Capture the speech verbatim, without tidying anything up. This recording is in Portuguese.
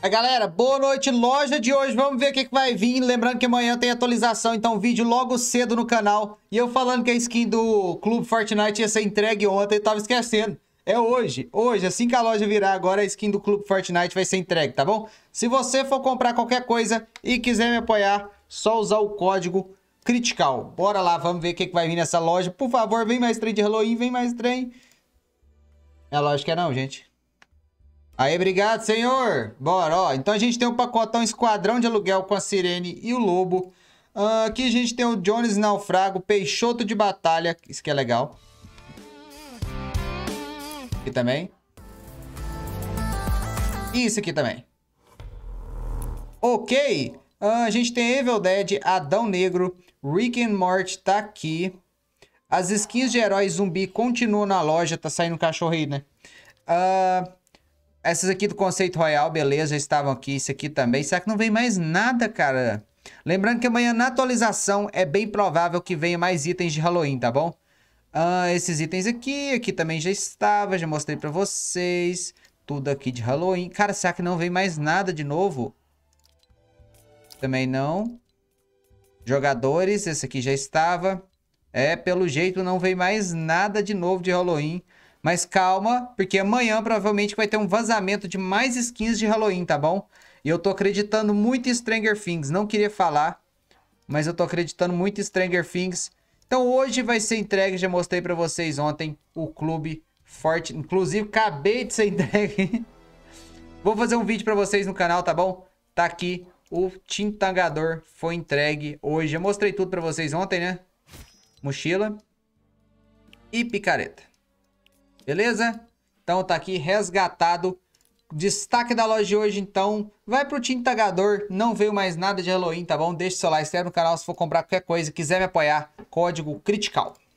Aí, galera, boa noite, loja de hoje, vamos ver o que, que vai vir, lembrando que amanhã tem atualização, então vídeo logo cedo no canal, e eu falando que a skin do Clube Fortnite ia ser entregue ontem, eu tava esquecendo, é hoje, hoje, assim que a loja virar agora, a skin do Clube Fortnite vai ser entregue, tá bom? Se você for comprar qualquer coisa e quiser me apoiar, só usar o código Critical, bora lá, vamos ver o que, que vai vir nessa loja, por favor, vem mais trem de Halloween, vem mais trem, é lógico que é não, gente. Aí, obrigado, senhor. Bora, ó. Então a gente tem o pacotão Esquadrão de Aluguel com a Sirene e o Lobo. Uh, aqui a gente tem o Jones Naufrago, Peixoto de Batalha. Isso que é legal. Aqui também. E isso aqui também. Ok. Uh, a gente tem Evil Dead, Adão Negro, Rick and Morty tá aqui. As skins de heróis zumbi continuam na loja. Tá saindo um cachorro aí, né? Uh... Essas aqui do Conceito Royal, beleza, já estavam aqui. Isso aqui também. Será que não vem mais nada, cara? Lembrando que amanhã na atualização é bem provável que venha mais itens de Halloween, tá bom? Ah, esses itens aqui, aqui também já estava, já mostrei pra vocês. Tudo aqui de Halloween. Cara, será que não vem mais nada de novo? Também não. Jogadores, esse aqui já estava. É, pelo jeito não vem mais nada de novo de Halloween. Mas calma, porque amanhã provavelmente vai ter um vazamento de mais skins de Halloween, tá bom? E eu tô acreditando muito em Stranger Things. Não queria falar, mas eu tô acreditando muito em Stranger Things. Então hoje vai ser entregue, já mostrei pra vocês ontem, o Clube Forte. Inclusive, acabei de ser entregue. Vou fazer um vídeo pra vocês no canal, tá bom? Tá aqui, o Tintangador foi entregue hoje. Eu mostrei tudo pra vocês ontem, né? Mochila e picareta. Beleza? Então tá aqui resgatado. Destaque da loja de hoje, então. Vai pro Tintagador. Não veio mais nada de Halloween, tá bom? Deixa o seu like, se inscreve no canal se for comprar qualquer coisa. Quiser me apoiar, código Critical.